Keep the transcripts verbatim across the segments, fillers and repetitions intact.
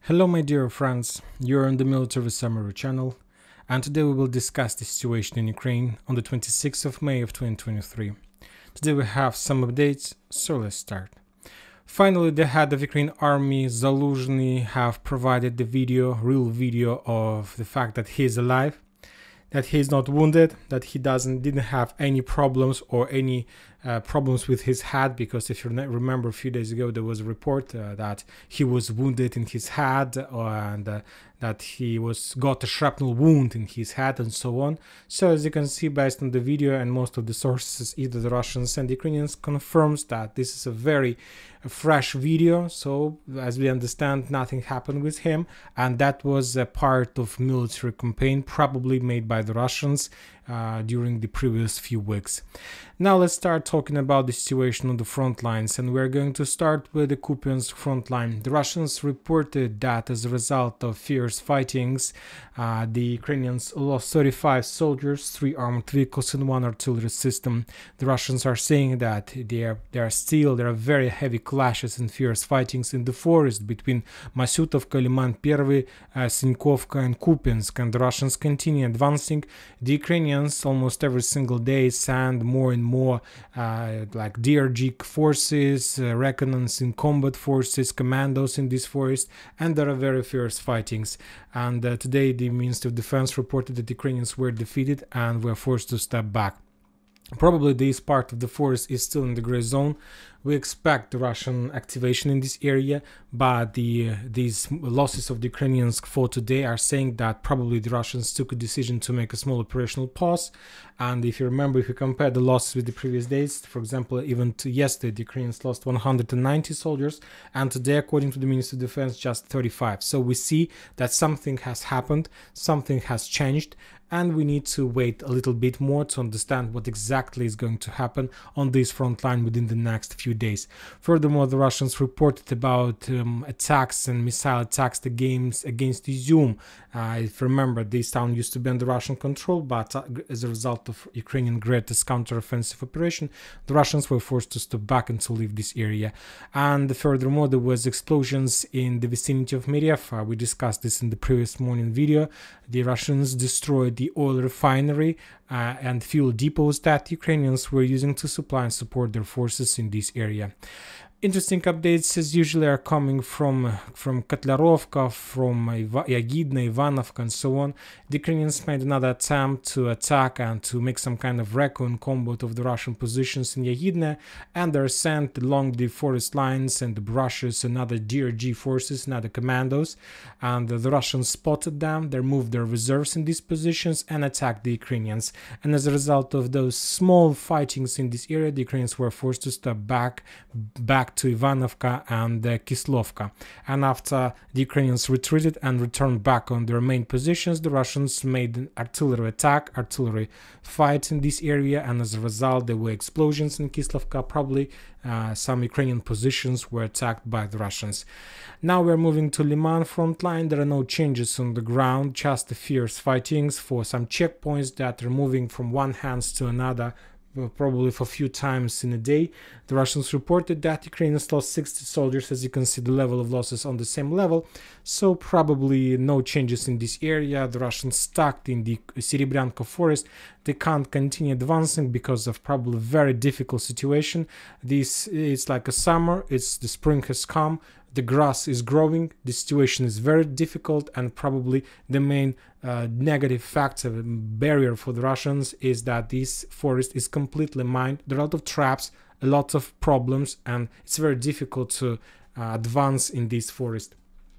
Hello my dear friends, you're on the Military Summary channel, and today we will discuss the situation in Ukraine on the twenty-sixth of May of twenty twenty-three. Today we have some updates, so let's start. Finally, the head of Ukraine army, Zaluzhny, have provided the video, real video of the fact that he is alive, that he is not wounded, that he doesn't didn't have any problems or any uh, problems with his head, because if you remember a few days ago there was a report uh, that he was wounded in his head and uh, that he was got a shrapnel wound in his head and so on. So as you can see, based on the video and most of the sources, either the Russians and the Ukrainians, confirms that this is a very a fresh video. So as we understand, nothing happened with him, and that was a part of military campaign probably made by the Russians uh, during the previous few weeks. Now let's start talking about the situation on the front lines, and we're going to start with the Kupiansk front line. The Russians reported that as a result of fierce fightings, uh, the Ukrainians lost thirty-five soldiers, three armored vehicles and one artillery system. The Russians are saying that there there are still there are very heavy clashes and fierce fightings in the forest between Masyutovka, Liman Pervy, uh, Sinkovka and Kupiansk, and the Russians continue advancing. The Ukrainians almost every single day send more and more uh, like D R G forces, uh, reconnaissance in combat forces, commandos in this forest, and there are very fierce fightings. And uh, today the Ministry of Defense reported that the Ukrainians were defeated and were forced to step back. Probably this part of the forest is still in the gray zone. We expect the Russian activation in this area, but the uh, these losses of the Ukrainians for today are saying that probably the Russians took a decision to make a small operational pause. And if you remember, if you compare the losses with the previous days, for example, even to yesterday, the Ukrainians lost one hundred ninety soldiers, and today, according to the Ministry of Defense, just thirty-five. So we see that something has happened, something has changed, and we need to wait a little bit more to understand what exactly is going to happen on this front line within the next few days. Furthermore, the Russians reported about um, attacks and missile attacks against, against Izium. Uh, if you remember, this town used to be under Russian control, but uh, as a result of Ukrainian greatest counter-offensive operation, the Russians were forced to step back and to leave this area. And furthermore, there was explosions in the vicinity of Myriv. We discussed this in the previous morning video. The Russians destroyed the oil refinery uh, and fuel depots that Ukrainians were using to supply and support their forces in this area. Interesting updates as usually are coming from from Kotlarovka, from Yagidne, Ivanovka and so on. The Ukrainians made another attempt to attack and to make some kind of recon combat of the Russian positions in Yagidne, and they're sent along the forest lines and the brushes and other D R G forces and other commandos, and the Russians spotted them. They moved their reserves in these positions and attacked the Ukrainians, and as a result of those small fightings in this area, the Ukrainians were forced to step back back to Ivanovka and uh, Kislovka. And after the Ukrainians retreated and returned back on their main positions, the Russians made an artillery attack, artillery fight in this area, and as a result there were explosions in Kislovka. Probably uh, some Ukrainian positions were attacked by the Russians. Now we're moving to Liman front line. There are no changes on the ground, just the fierce fightings for some checkpoints that are moving from one hand to another, probably for a few times in a day. The Russians reported that Ukrainians lost sixty soldiers. As you can see, the level of losses on the same level, so probably no changes in this area. The Russians stuck in the Serebryanka forest. They can't continue advancing because of probably very difficult situation. This is like a summer, it's the spring has come, the grass is growing, the situation is very difficult, and probably the main uh, negative factor, barrier for the Russians is that this forest is completely mined. There are a lot of traps, a lot of problems, and it's very difficult to uh, advance in this forest.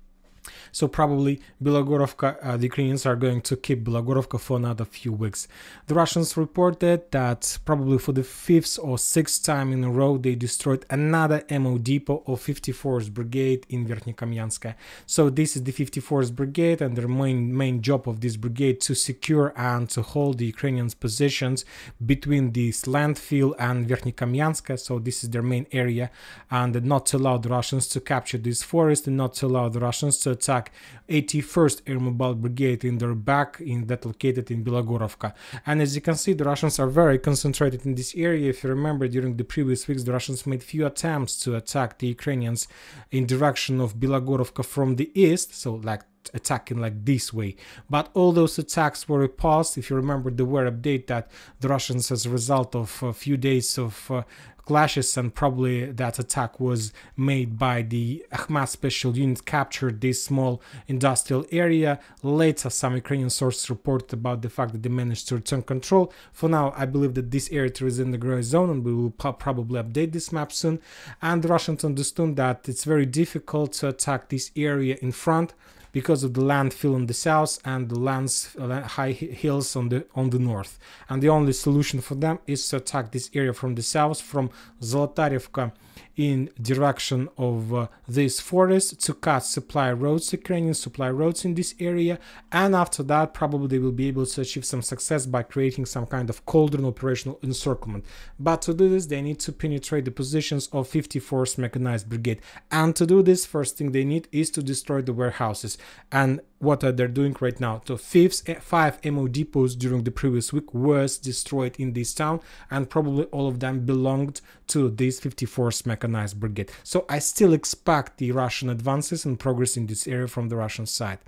So probably Bilogorovka, uh, the Ukrainians are going to keep Bilogorovka for another few weeks. The Russians reported that probably for the fifth or sixth time in a row they destroyed another ammo depot of fifty-fourth Brigade in Verkhnyokamyansk. So this is the fifty-fourth Brigade, and their main main job of this brigade to secure and to hold the Ukrainians' positions between this landfill and Verkhnyokamyansk. So this is their main area, and not to allow the Russians to capture this forest and not to allow the Russians to attack attack eighty-first Air Mobile Brigade in their back in that located in Bilogorovka. And as you can see, the Russians are very concentrated in this area. If you remember, during the previous weeks, the Russians made few attempts to attack the Ukrainians in direction of Bilogorovka from the east, so like attacking like this way, but all those attacks were repulsed. If you remember, there were update that the Russians, as a result of a few days of uh, clashes, and probably that attack was made by the Akhmat special unit, captured this small industrial area. Later, some Ukrainian sources reported about the fact that they managed to return control. For now, I believe that this area is in the gray zone, and we will probably update this map soon. And the Russians understood that it's very difficult to attack this area in front, because of the landfill on the south and the lands, uh, high hills on the on the north, and the only solution for them is to attack this area from the south, from Zolotarevka in direction of uh, this forest, to cut supply roads, Ukrainian supply roads in this area, and after that probably they will be able to achieve some success by creating some kind of cauldron operational encirclement. But to do this, they need to penetrate the positions of fifty-fourth Mechanized Brigade, and to do this, first thing they need is to destroy the warehouses. And what are they doing right now? So fifth, five M O depots during the previous week was destroyed in this town, and probably all of them belonged to this fifty-fourth Mechanized Brigade. So I still expect the Russian advances and progress in this area from the Russian side.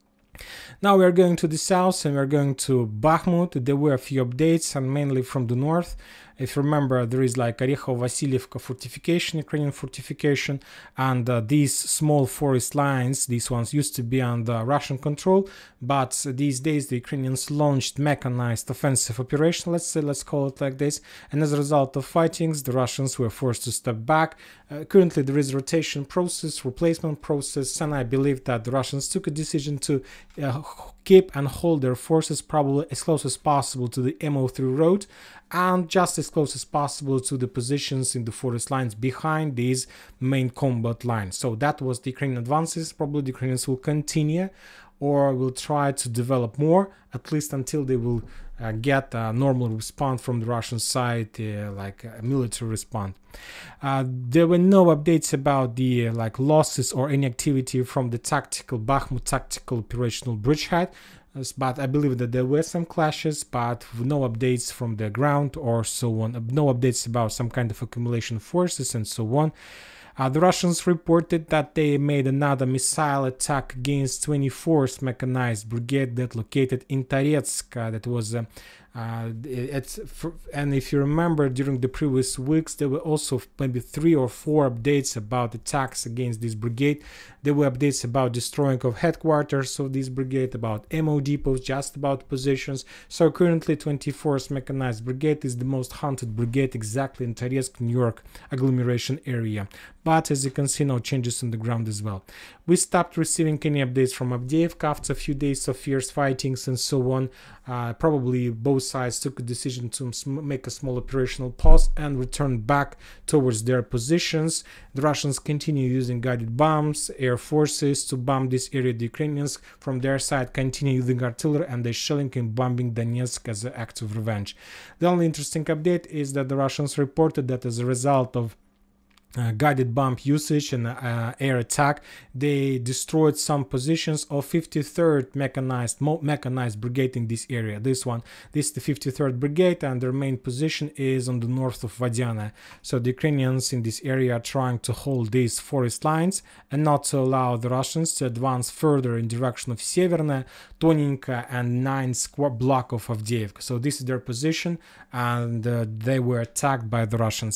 Now we are going to the south, and we are going to Bakhmut. There were a few updates, and mainly from the north. If you remember, there is like Orekhovo-Vasilievka fortification, Ukrainian fortification, and uh, these small forest lines, these ones used to be under Russian control, but these days the Ukrainians launched mechanized offensive operation, let's say, let's call it like this, and as a result of fightings, the Russians were forced to step back. Uh, currently there is a rotation process, replacement process, and I believe that the Russians took a decision to uh, keep and hold their forces probably as close as possible to the M O three road, and just as close as possible to the positions in the forest lines behind these main combat lines. So that was the Ukrainian advances. Probably the Ukrainians will continue or will try to develop more, at least until they will uh, get a normal response from the Russian side, uh, like a military response. Uh, there were no updates about the uh, like losses or any activity from the tactical Bakhmut tactical operational bridgehead. But I believe that there were some clashes, but no updates from the ground or so on. No updates about some kind of accumulation of forces and so on. Uh, the Russians reported that they made another missile attack against twenty-fourth Mechanized Brigade that located in Toretsk. Uh, that was uh, Uh, it's for, and if you remember, during the previous weeks there were also maybe three or four updates about attacks against this brigade. There were updates about destroying of headquarters of this brigade, about M O depots, just about positions. So currently twenty-fourth Mechanized Brigade is the most hunted brigade exactly in Toretsk, New York agglomeration area. But as you can see, no changes on the ground as well. We stopped receiving any updates from Avdiivka after a few days of fierce fightings and so on. Uh, probably both sides took a decision to make a small operational pause and return back towards their positions. The Russians continue using guided bombs, air forces to bomb this area. The Ukrainians from their side continue using artillery and they're shelling and bombing Donetsk as an act of revenge. The only interesting update is that the Russians reported that as a result of Uh, guided bomb usage and uh, air attack, they destroyed some positions of fifty-third mechanized mechanized brigade in this area. This one, this is the fifty-third brigade, and their main position is on the north of Vadiana. So the Ukrainians in this area are trying to hold these forest lines and not to allow the Russians to advance further in direction of Severne, Toninka, and ninth square block of Avdiivka. So this is their position, and uh, they were attacked by the Russians.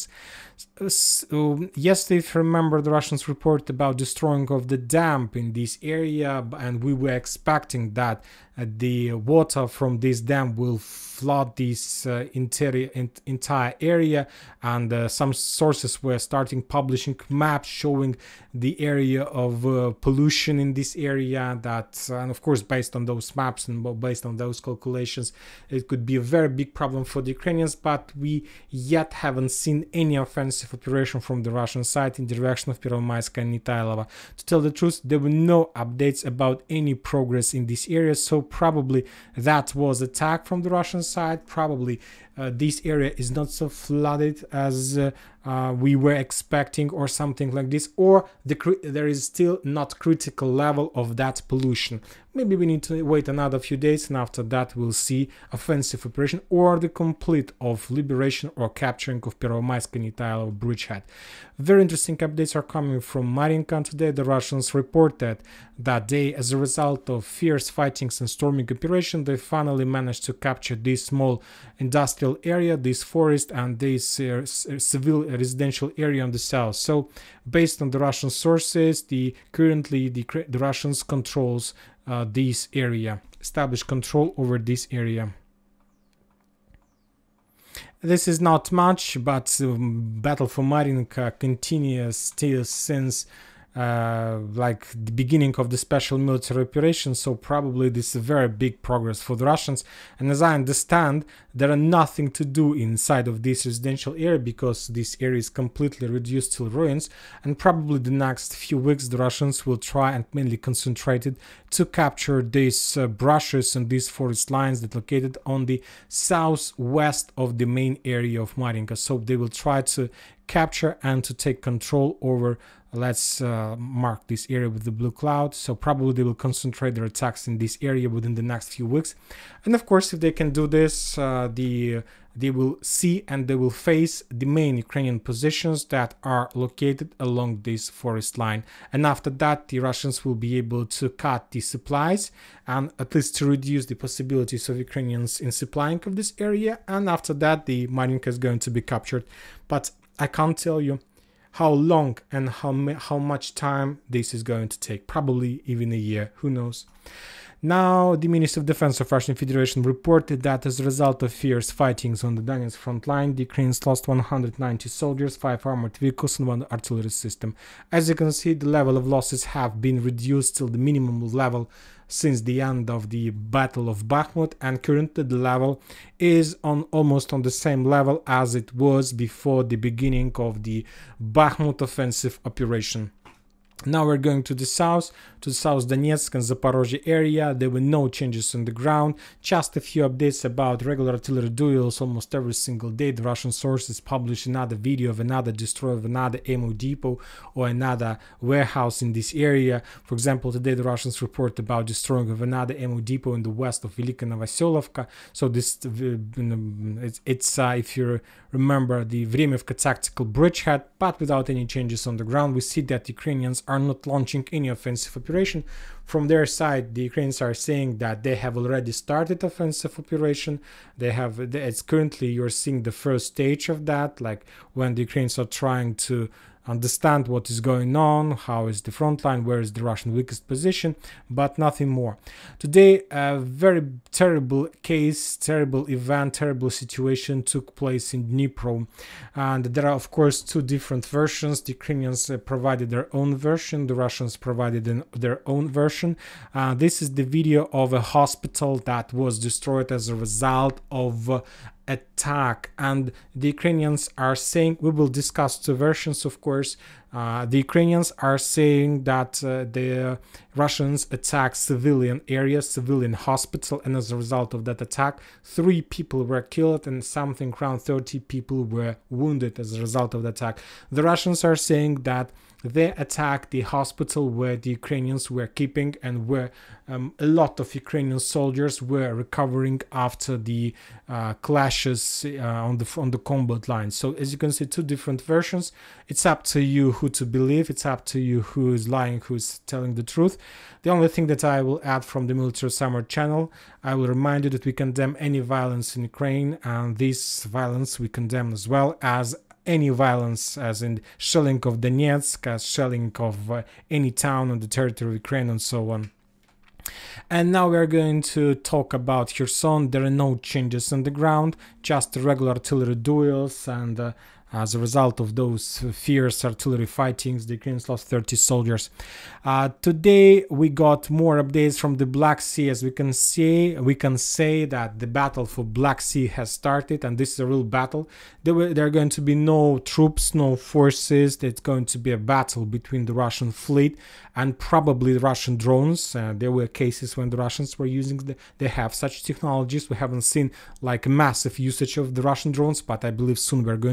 So, yesterday, if you remember, the Russians reported about destroying of the dam in this area, and we were expecting that uh, the water from this dam will flood this uh, interior, in, entire area, and uh, some sources were starting publishing maps showing the area of uh, pollution in this area. That, uh, and of course, based on those maps and based on those calculations, it could be a very big problem for the Ukrainians, but we yet haven't seen any offensive operation from the Russian side in the direction of Pervomaiska and Nitailova. To tell the truth, there were no updates about any progress in this area, so probably that was attack from the Russian side. Probably uh, this area is not so flooded as uh, uh, we were expecting, or something like this, or the there is still not critical level of that pollution. Maybe we need to wait another few days, and after that we'll see offensive operation or the complete of liberation or capturing of Первомайsk, Nitail or Bridgehead. Very interesting updates are coming from Marinka today. The Russians reported that they, as a result of fierce fightings and storming operation, they finally managed to capture this small industrial area, this forest, and this uh, civil residential area on the south. So based on the Russian sources, the currently the, the Russians controls uh, this area, establish control over this area. This is not much, but um, battle for Marinka continues still since uh, like the beginning of the special military operation, so probably this is a very big progress for the Russians. And as I understand, there are nothing to do inside of this residential area because this area is completely reduced to ruins, and probably the next few weeks the Russians will try and mainly concentrated to capture these uh, brushes and these forest lines that are located on the southwest of the main area of Marinka. So they will try to capture and to take control over. Let's uh, mark this area with the blue cloud. So probably they will concentrate their attacks in this area within the next few weeks. And of course, if they can do this, uh, the they will see and they will face the main Ukrainian positions that are located along this forest line. And after that, the Russians will be able to cut the supplies and at least to reduce the possibilities of Ukrainians in supplying of this area. And after that, the Marinka is going to be captured. But I can't tell you how long and how how much time this is going to take. Probably even a year, who knows. Now, the Ministry of Defense of Russian Federation reported that as a result of fierce fightings on the Donetsk front line, the Ukrainians lost one hundred ninety soldiers, five armored vehicles and one artillery system. As you can see, the level of losses have been reduced till the minimum level since the end of the Battle of Bakhmut, and currently the level is on almost on the same level as it was before the beginning of the Bakhmut offensive operation. Now we're going to the south, to the South Donetsk and Zaporozhye area. There were no changes on the ground, just a few updates about regular artillery duels almost every single day. The Russian sources publish another video of another destroy of another ammo depot or another warehouse in this area. For example, today the Russians report about destroying of another ammo depot in the west of Velika Novoselovka. So this, it's, it's uh, if you remember, the Vremevka tactical bridgehead, but without any changes on the ground. We see that Ukrainians are not launching any offensive operation. From their side, the Ukrainians are saying that they have already started offensive operation. They have, it's currently you're seeing the first stage of that, like when the Ukrainians are trying to understand what is going on, how is the front line, where is the Russian weakest position, but nothing more. Today, a very terrible case, terrible event, terrible situation took place in Dnipro. And there are, of course, two different versions. The Ukrainians uh, provided their own version, the Russians provided an, their own version. Uh, this is the video of a hospital that was destroyed as a result of uh, attack, and the Ukrainians are saying, we will discuss two versions, of course. Uh, the Ukrainians are saying that uh, the Russians attacked civilian areas, civilian hospital, and as a result of that attack, three people were killed and something around thirty people were wounded as a result of the attack. The Russians are saying that they attacked the hospital where the Ukrainians were keeping and where um, a lot of Ukrainian soldiers were recovering after the uh, clashes uh, on the on the combat line. So as you can see, two different versions. It's up to you who to believe. It's up to you who is lying, who is telling the truth. The only thing that I will add from the Military Summer channel, I will remind you that we condemn any violence in Ukraine, and this violence we condemn as well as any violence, as in shelling of Donetsk, as shelling of uh, any town on the territory of Ukraine, and so on. And now we are going to talk about Kherson. There are no changes on the ground, just regular artillery duels, and uh, as a result of those fierce artillery fightings, the Ukrainians lost thirty soldiers. Uh, today we got more updates from the Black Sea. As we can see, we can say that the battle for Black Sea has started, and this is a real battle. There, were, there are going to be no troops, no forces. It's going to be a battle between the Russian fleet and probably the Russian drones. Uh, there were cases when the Russians were using the, they have such technologies. We haven't seen like a massive usage of the Russian drones, but I believe soon we're going to see even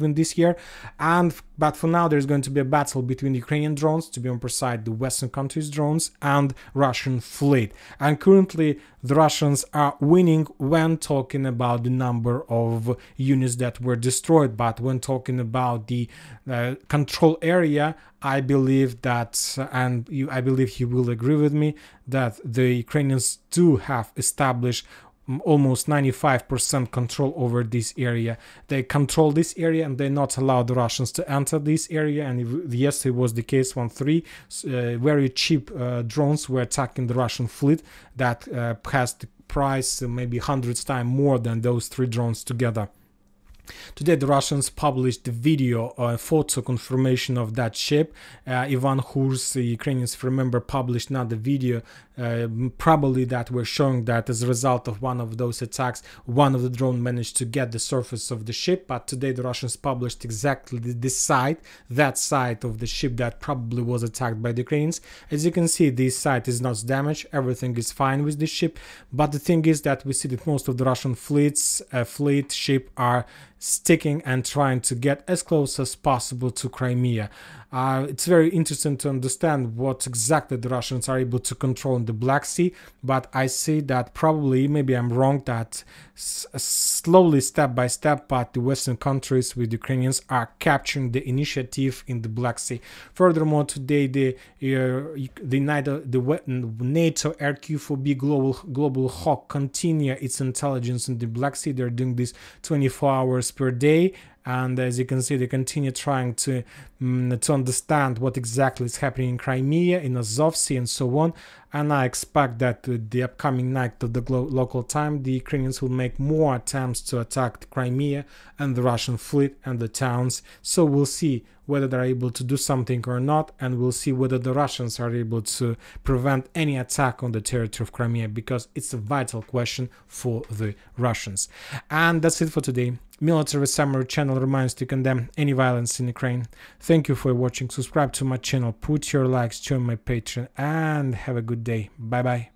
improving this year. And but for now, there's going to be a battle between Ukrainian drones, to be more precise, the Western countries' drones, and Russian fleet. And currently, the Russians are winning when talking about the number of units that were destroyed. But when talking about the uh, control area, I believe that, and you, I believe you will agree with me, that the Ukrainians do have established almost ninety-five percent control over this area. They control this area and they not allow the Russians to enter this area. And yes, it was the case when three uh, very cheap uh, drones were attacking the Russian fleet that uh, has the price uh, maybe hundreds times more than those three drones together. Today, the Russians published the video, uh, photo confirmation of that ship. Uh, Ivan Hurs, the Ukrainians, if you remember, published another video, uh, probably that were showing that as a result of one of those attacks, one of the drone managed to get the surface of the ship. But today, the Russians published exactly this side, that side of the ship that probably was attacked by the Ukrainians. As you can see, this side is not damaged. Everything is fine with this ship. But the thing is that we see that most of the Russian fleets, uh, fleet ship are sticking and trying to get as close as possible to Crimea. Uh, it's very interesting to understand what exactly the Russians are able to control in the Black Sea, but I see that probably, maybe I'm wrong, that s slowly, step by step, but the Western countries with Ukrainians are capturing the initiative in the Black Sea. Furthermore, today the uh, the NATO, the NATO R Q four B Global Global Hawk continue its intelligence in the Black Sea. They're doing this twenty-four hours per day. And as you can see, they continue trying to um, to understand what exactly is happening in Crimea, in Azov Sea, and so on. And I expect that uh, the upcoming night of the local time, the Ukrainians will make more attempts to attack Crimea and the Russian fleet and the towns. So we'll see whether they're able to do something or not, and we'll see whether the Russians are able to prevent any attack on the territory of Crimea, because it's a vital question for the Russians. And that's it for today. Military Summary channel reminds to condemn any violence in Ukraine. Thank you for watching. Subscribe to my channel, put your likes, join my Patreon, and have a good day. Bye bye.